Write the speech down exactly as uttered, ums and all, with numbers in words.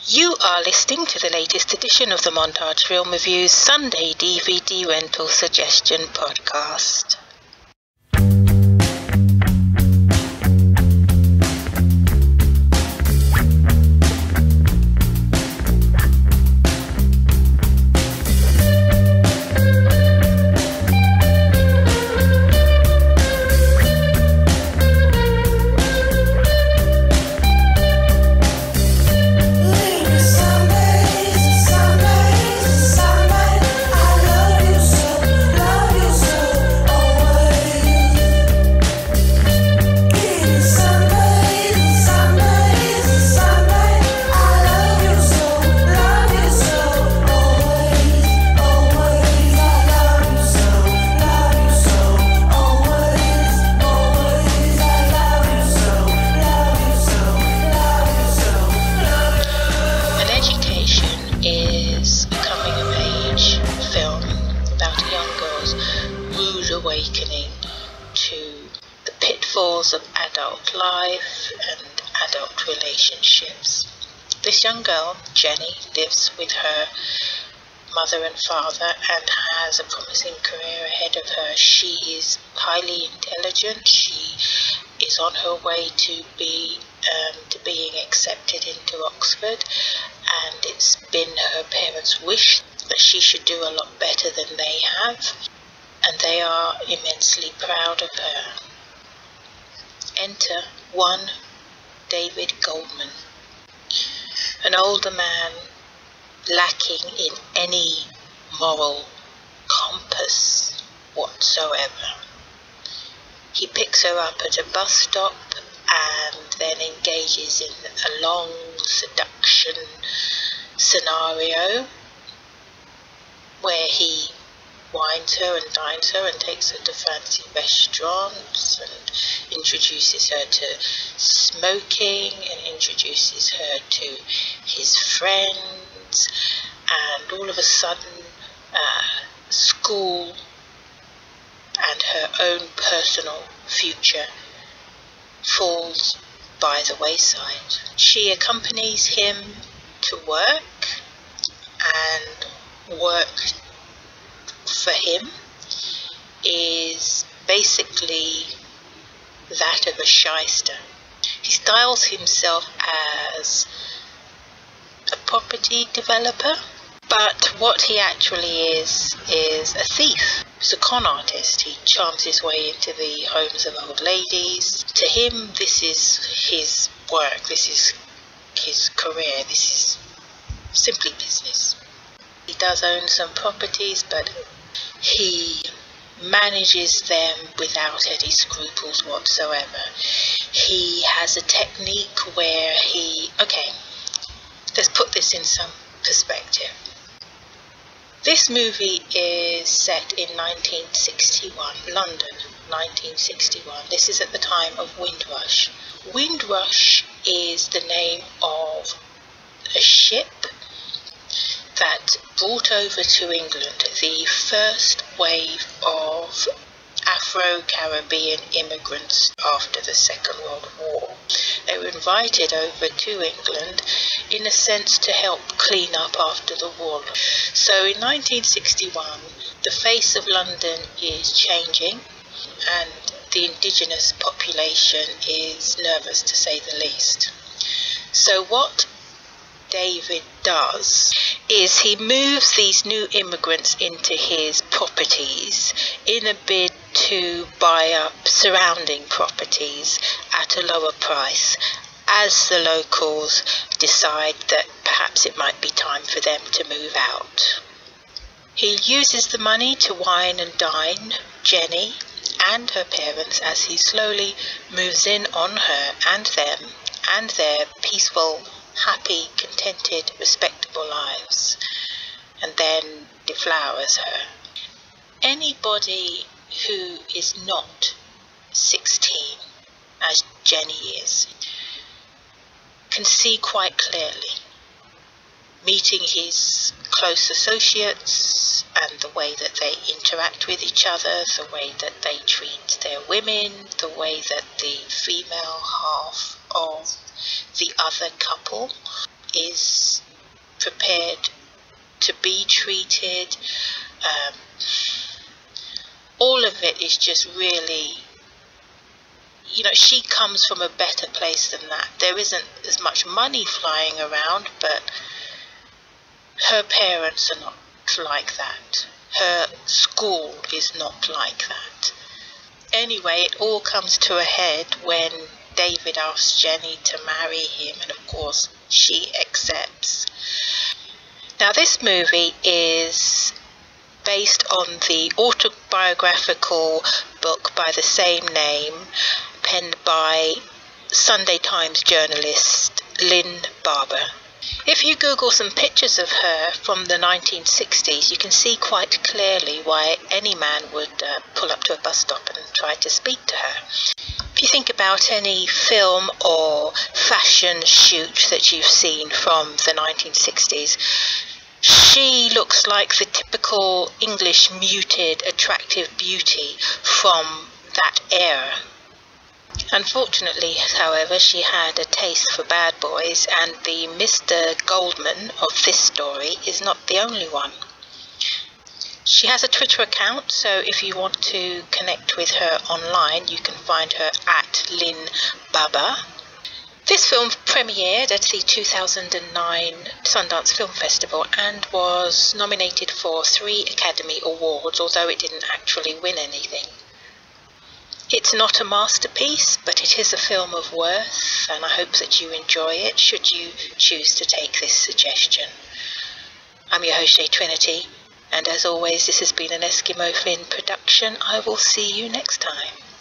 You are listening to the latest edition of the Montage Film Reviews Sunday D V D Rental Suggestion Podcast. Awakening to the pitfalls of adult life and adult relationships. This young girl, Jenny, lives with her mother and father and has a promising career ahead of her. She is highly intelligent. She is on her way to be um, to being accepted into Oxford, and it's been her parents' wish that she should do a lot better than they have. And they are immensely proud of her. Enter one David Goldman, an older man lacking in any moral compass whatsoever. He picks her up at a bus stop and then engages in a long seduction scenario where he wines her and dines her and takes her to fancy restaurants and introduces her to smoking and introduces her to his friends, and all of a sudden uh, school and her own personal future falls by the wayside. She accompanies him to work, and work for him is basically that of a shyster. He styles himself as a property developer, but what he actually is is a thief. He's a con artist. He charms his way into the homes of old ladies. To him, this is his work, this is his career, this is simply business. He does own some properties, but he manages them without any scruples whatsoever. He has a technique where he... Okay, let's put this in some perspective. This movie is set in nineteen sixty-one, London, nineteen sixty-one. This is at the time of Windrush. Windrush is the name of a ship that brought over to England the first wave of Afro-Caribbean immigrants after the Second World War. They were invited over to England in a sense to help clean up after the war. So in nineteen sixty-one, the face of London is changing and the indigenous population is nervous, to say the least. So what David does is he moves these new immigrants into his properties in a bid to buy up surrounding properties at a lower price, as the locals decide that perhaps it might be time for them to move out. He uses the money to wine and dine Jenny and her parents as he slowly moves in on her and them and their peaceful, happy, contented, respectable lives, and then deflowers her. Anybody who is not sixteen, as Jenny is, can see quite clearly, meeting his close associates and the way that they interact with each other, the way that they treat their women, the way that the female half of the other couple is prepared to be treated. Um, all of it is just really, you know, she comes from a better place than that. There isn't as much money flying around, but her parents are not like that. Her school is not like that. Anyway, it all comes to a head when David asks Jenny to marry him, and of course she accepts. Now, this movie is based on the autobiographical book by the same name, penned by Sunday Times journalist Lynn Barber. If you Google some pictures of her from the nineteen sixties, you can see quite clearly why any man would uh, pull up to a bus stop and try to speak to her. If you think about any film or fashion shoot that you've seen from the nineteen sixties, she looks like the typical English muted, attractive beauty from that era. Unfortunately, however, she had a taste for bad boys, and the Mister Goldman of this story is not the only one. She has a Twitter account, so if you want to connect with her online, you can find her at Lynn Barber. This film premiered at the two thousand nine Sundance Film Festival and was nominated for three Academy Awards, although it didn't actually win anything. It's not a masterpiece, but it is a film of worth, and I hope that you enjoy it should you choose to take this suggestion. I'm your host, Jay Trinity, and as always, this has been an Eskimo Flynn production. I will see you next time.